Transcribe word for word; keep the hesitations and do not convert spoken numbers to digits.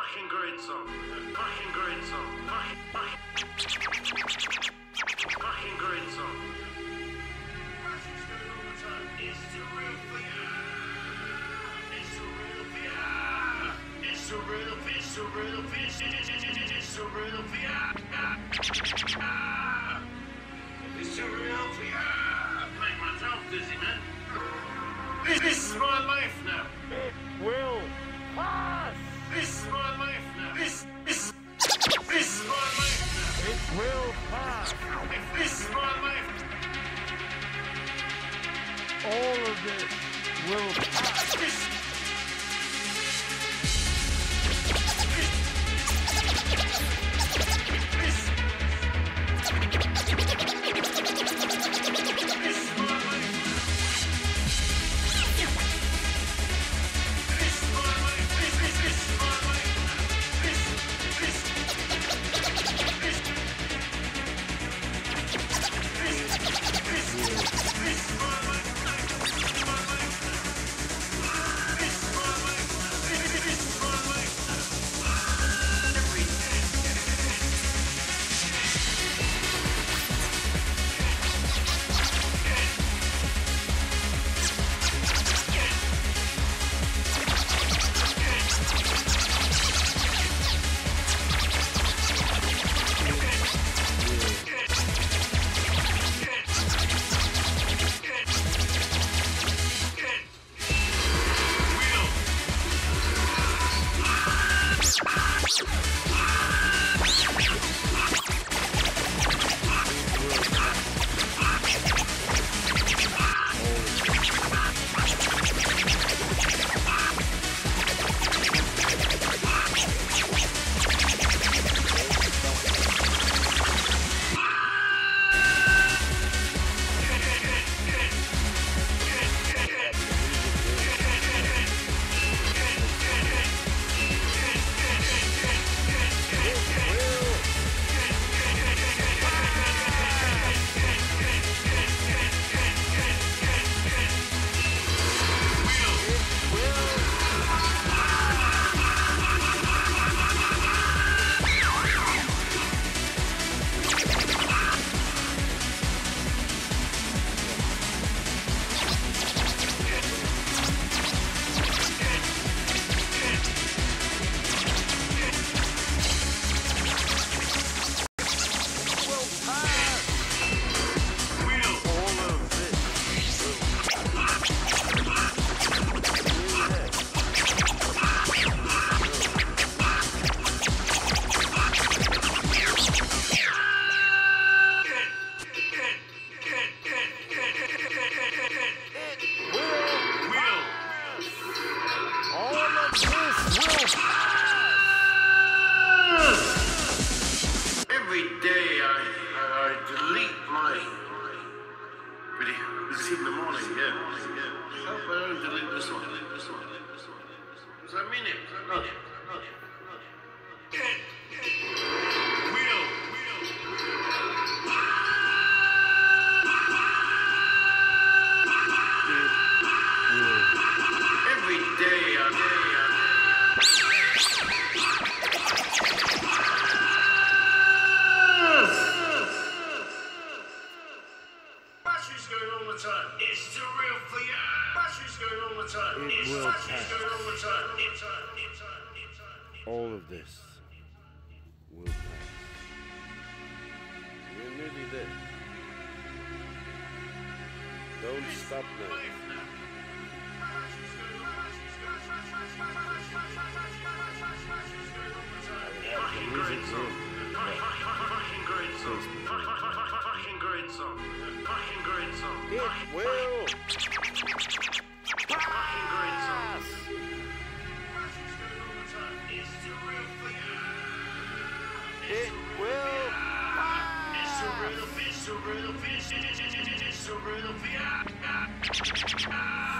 Fucking great song. Fucking great song. Fucking, fucking, fucking great song. It's the real for ya. It's the real for ya. It's the real, it's the real, it's it's the real for ya. It's the real for ya. Make myself dizzy, man. This, this is my life now. It will pass. This is my life now. This, this, this is my life now. It will pass. This is my life. All of this will pass. This, all of this will pass. We're nearly there. Don't stop now. Fucking great song. Fucking great song. Fucking great song. Fucking great song. It will Fucking great song. pass. It will pass. It's a real, it's a real, it's a real, it's a real,